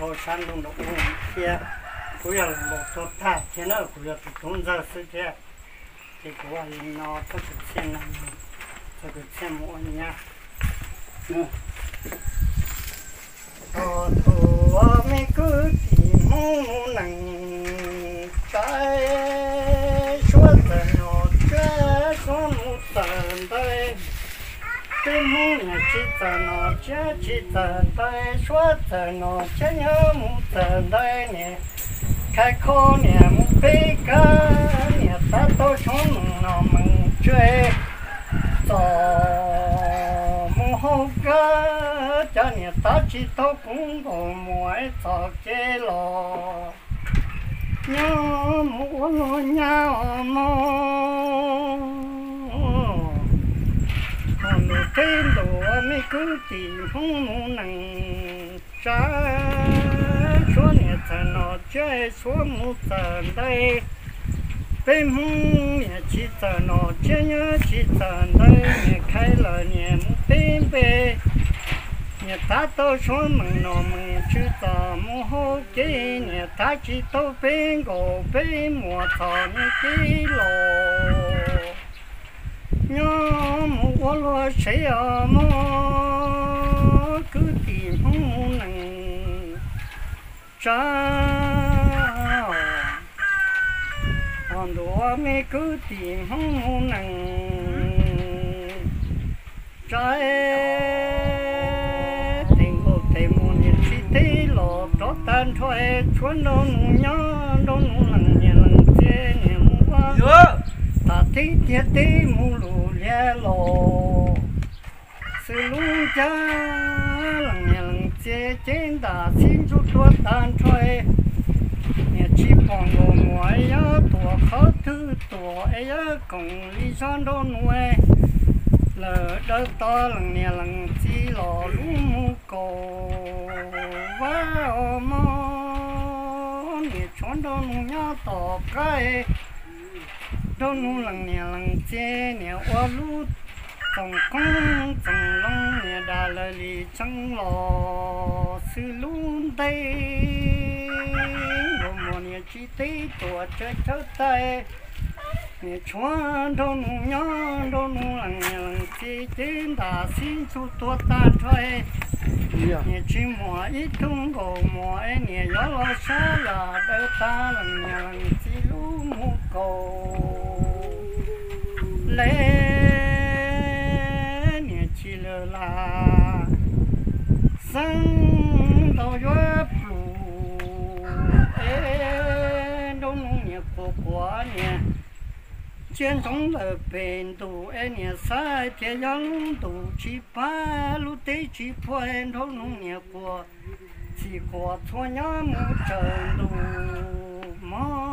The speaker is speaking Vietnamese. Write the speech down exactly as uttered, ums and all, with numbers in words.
thô san luôn nó uống kia cũng là một thô thải thế nào cũng là thôn ra sự thế thì cũng là nó có thực hiện là có thực hiện mọi nhà thô thô mấy cứ thì mong nặng trái suốt đời nó trái có một tận đây bên hông nhà chỉ tờ nó chết chỉ tờ đây suốt tờ nó chết nhớ một tờ đây nè khai khô nè một bê cá nè ta tôi xuống mừng nó mừng chơi tò một hộp cá cho nè ta chỉ tôi cũng có mỗi tò chê lò nhớ một lò nhau mong tên đồ mấy cứ tìm không nặng trái xuống nhà thằng nó chơi xuống một tầng đây bên hông nhà chỉ tầng nó chơi nhớ chỉ tầng đây nhà khai lời nhà một bên bề nhà ta tôi xuống mừng nó mừng chữ tờ mua hô kê nhà ta chỉ tôi bên gồ bên mùa thọ như ký lồ nhớ một lo sẽ mò cứ tìm không nặng trái còn đồ mẹ cứ tìm không nặng trái tình bộ tình một nhiệt chỉ thấy lọ trót tan thôi chuồn đông nhớ đông lần nhà lần thế nhà mua ta thấy tiếc thấy mua lù lẻ lò sự lung cha lần nhà lần chế trên ta xin chút tua tan thôi nhà chỉ còn đồ ngoài á tua khó thứ tua ấy á còn lý son đô nuôi lỡ đỡ to lần nhà lần chỉ lò lú mu cổ vào mò nhà chọn đô nhớ tỏ cái đô nu lần nhà lần chế nhà qua lú trồng con trồng lông nhà đà lời lì trắng lò sư luôn đây đồ mùa nhà chi tí tua chơi chơi tay nhà chúa đô nu nhớ đô nu lần nhà lần chế trên đà xin chút tua tan thôi nhà chi mùa ít tung gồ mùa ấy nhà gió lo xa là đỡ ta lần nhà lần chi lú mu cầu lên nhà chi lơ là sang đầu gió phù ê đông nhà của của nhà trên sông lờ bền tù ê nhà sai thế gió lung tù chỉ pa lu tê chỉ phơi đông nhà của chỉ của thua nhớ một trời tù mò